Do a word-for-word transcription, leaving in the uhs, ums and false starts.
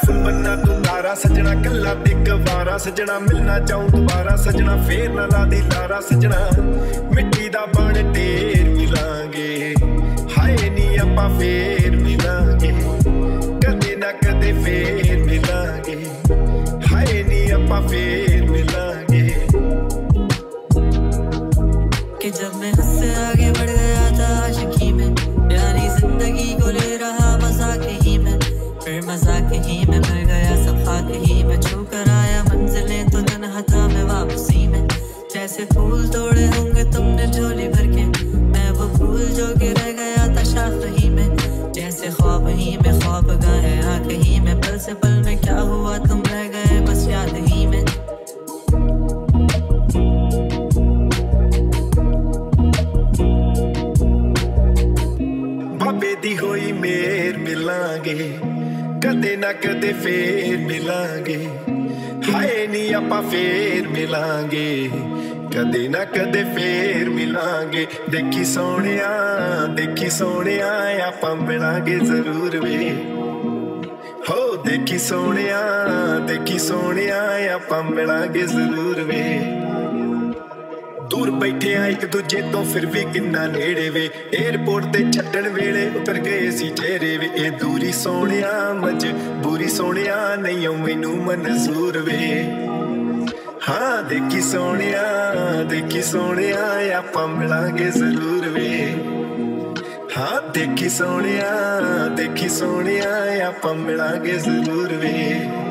सुन बन्ना तू तारा सजना कला ते गवारा सजना मिलना चाहूं दोबारा सजना फेर ना ला दी लारा सजना मिट्टी दा बन ढेर मिलांगे हाय नी आपां फेर मिलांगे कदे ना कदे फेर मिलांगे हाय नी आपां फेर मिलांगे कि जब मैं हंससे आगे बढ़ गया था आशिकी में प्यारी जिंदगी को ले रहा मजाक ही में फिर मजाक ही में मिल गया सब खाक ही में छू कर आया मंजिलें तो तन्हा था मैं वापसी में जैसे फूल तोड़े होंगे तुमने झोली भर के मैं वो फूल जो के रह गया था शाख ही में जैसे ख्वाब ही में ख्वाब गाए आँख ही में पल से पल में क्या हुआ तुम रह गए बस याद ही में बाबे दी होई मेर मिलांगे कदे ना कदे फेर मिलांगे हाय नी आपां फेर मिलांगे कदे ना कदे फेर मिलांगे देखी सोहणिया देखी सोहणिया आपां मिलांगे जरूर वे हो देखी सोहणिया देखी सोहणिया आपां मिलांगे जरूर वे दूर बैठे आ एक दूजे तो फिर भी किन्ना नेड़े वे एयरपोर्ट ते छड्डण वेले उतर गए सी चेहरे वे ए दूरी सोहणिया मजबूरी सोहणिया नहीं मैनू मंजूर वे हाँ देखी सोहणिया देखी सोहणिया आपां मिलांगे जरूर वे हाँ देखी सोहणिया देखी सोहणिया आपां मिलांगे जरूर वे।